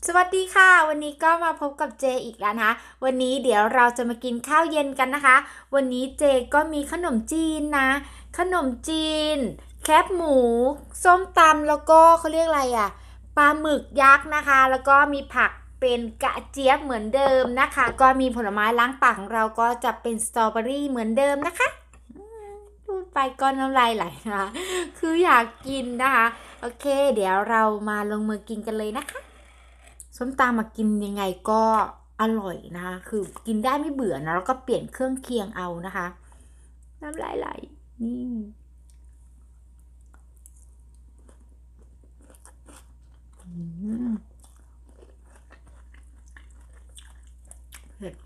สวัสดีค่ะวันนี้ก็มาพบกับเจอีกแล้วนะคะวันนี้เดี๋ยวเราจะมากินข้าวเย็นกันนะคะวันนี้เจก็มีขนมจีนนะขนมจีนแคบหมูส้มตำแล้วก็เขาเรียกอะไรอ่ะปลาหมึกยักษ์นะคะแล้วก็มีผักเป็นกระเจี๊ยบเหมือนเดิมนะคะก็มีผลไม้ล้างปากของเราก็จะเป็นสตรอเบอรี่เหมือนเดิมนะคะพูดไปก็น้ำลายไหลนะคะคืออยากกินนะคะโอเคเดี๋ยวเรามาลงมือกินกันเลยนะคะ ส้มตำมากินยังไงก็อร่อยนะคะคือกินได้ไม่เบื่อนะแล้วก็เปลี่ยนเครื่องเคียงเอานะคะน้ำลายไหลนี่เผ็ด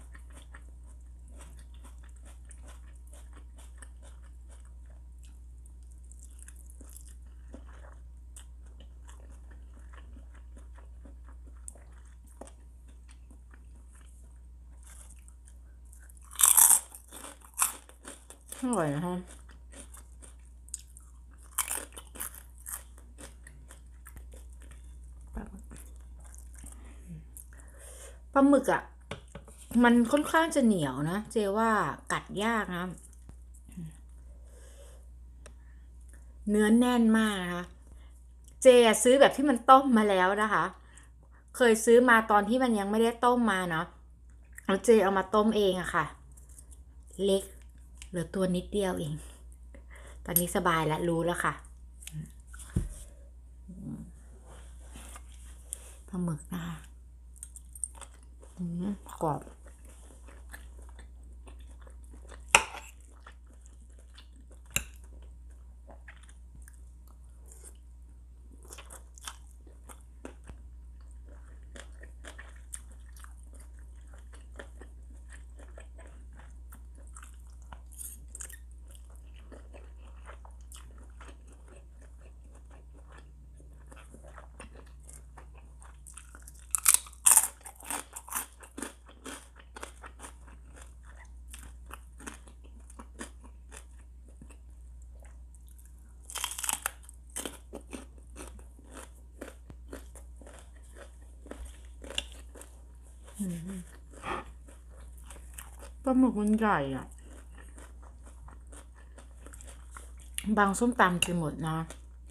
อร่อยนะคะปลาหมึกอ่ะมันค่อนข้างจะเหนียวนะเจว่ากัดยากนะเนื้อแน่นมากนะคะเจอะซื้อแบบที่มันต้มมาแล้วนะคะเคยซื้อมาตอนที่มันยังไม่ได้ต้มมาเนาะแล้วเจเอามาต้มเองอะค่ะเล็กเหลือตัวนิดเดียวเองตอนนี้สบายแล้วรู้แล้วค่ะ ปลาหมึกนะคะกรอบปลาหมึกมันใหญ่อ่ะบางส้มตำกินหมดนะ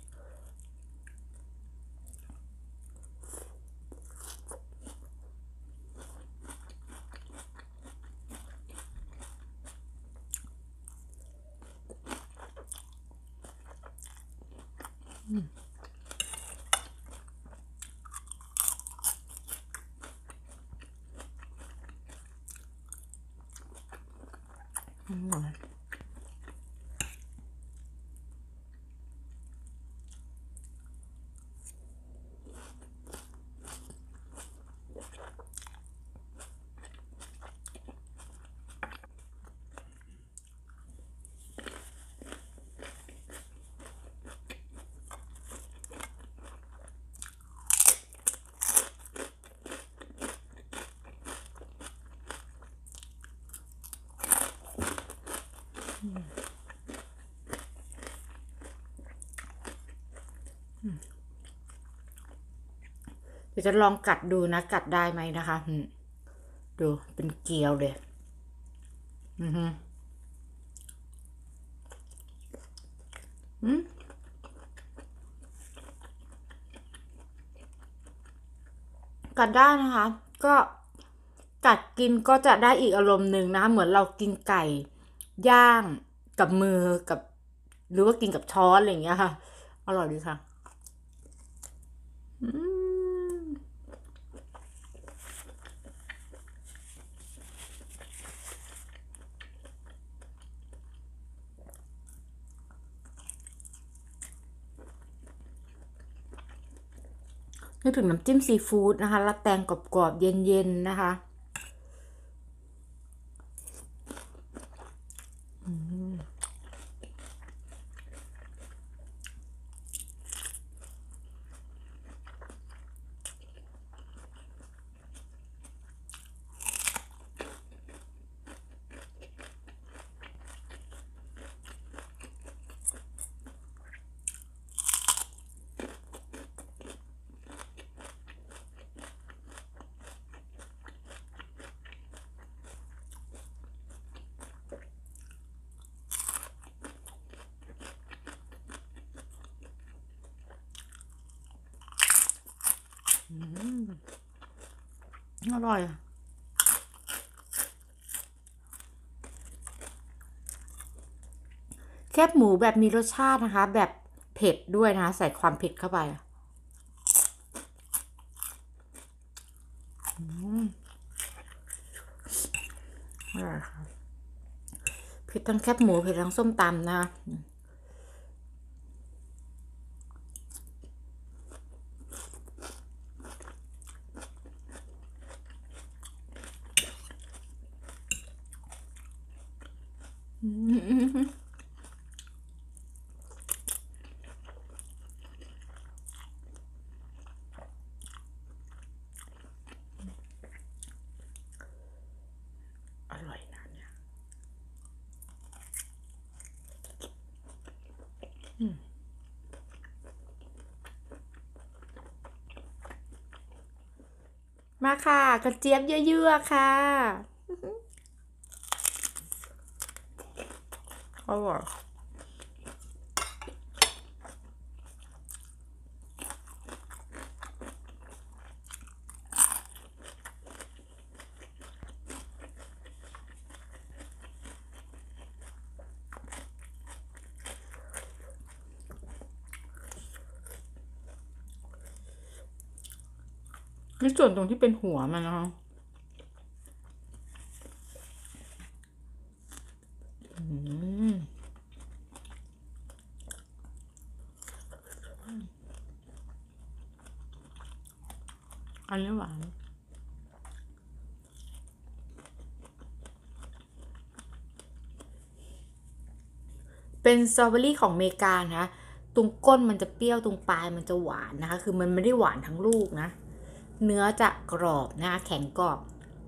เดี๋ยวจะลองกัดดูนะกัดได้ไหมนะคะดูเป็นเกลียวเลยอือฮึอืมกัดได้นะคะก็กัดกินก็จะได้อีกอารมณ์หนึ่งนะคะเหมือนเรากินไก่ย่างกับมือกับหรือว่ากินกับช้อนอะไรอย่างเงี้ยค่ะอร่อยดีค่ะอืม นึกถึงน้ำจิ้มซีฟู้ดนะคะแล้วแตงกรอบๆเย็นๆนะคะอร่อยแคบหมูแบบมีรสชาตินะคะ แบบเผ็ดด้วยนะคะใส่ความเผ็ดเข้าไปอร่อยค่ะเผ็ดทั้งแคบหมูเผ็ดทั้งส้มตำนะคะอร่อยนะเนี่ยมาค่ะกระเจี๊ยบเยอะๆค่ะอร่อยนี่ส่วนตรงที่เป็นหัวมันนะคะอันนี้หวานเป็นสตรอเบอรี่ของเมกานะตรงก้นมันจะเปรี้ยวตรงปลายมันจะหวานนะคะคือมันไม่ได้หวานทั้งลูกนะเนื้อจะกรอบนะคะแข็งกรอบ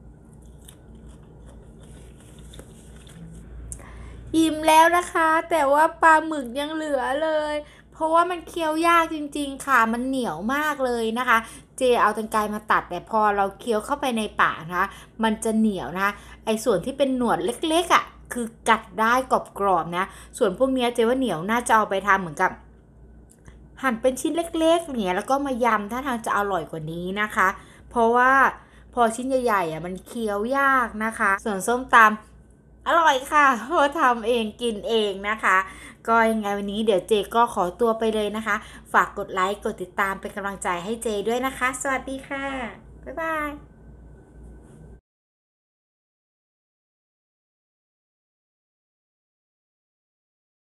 อิ่มแล้วนะคะแต่ว่าปลาหมึกยังเหลือเลยเพราะว่ามันเคี้ยวยากจริงๆค่ะมันเหนียวมากเลยนะคะเจเอากรรไกรมาตัดแต่พอเราเคี้ยวเข้าไปในปากนะคะมันจะเหนียวนะคะไอ้ส่วนที่เป็นหนวดเล็กๆอ่ะคือกัดได้กรอบๆนะส่วนพวกเนี้ยเจว่าเหนียวน่าจะเอาไปทำเหมือนกับ หั่นเป็นชิ้นเล็กๆอย่างเงี้ยแล้วก็มายำถ้าทางจะอร่อยกว่านี้นะคะเพราะว่าพอชิ้นใหญ่ๆอ่ะมันเคี้ยวยากนะคะส่วนส้มตำอร่อยค่ะเพราะทำเองกินเองนะคะก็ยังไงวันนี้เดี๋ยวเจก็ขอตัวไปเลยนะคะฝากกดไลค์กดติดตามเป็นกำลังใจให้เจด้วยนะคะสวัสดีค่ะบ๊ายบาย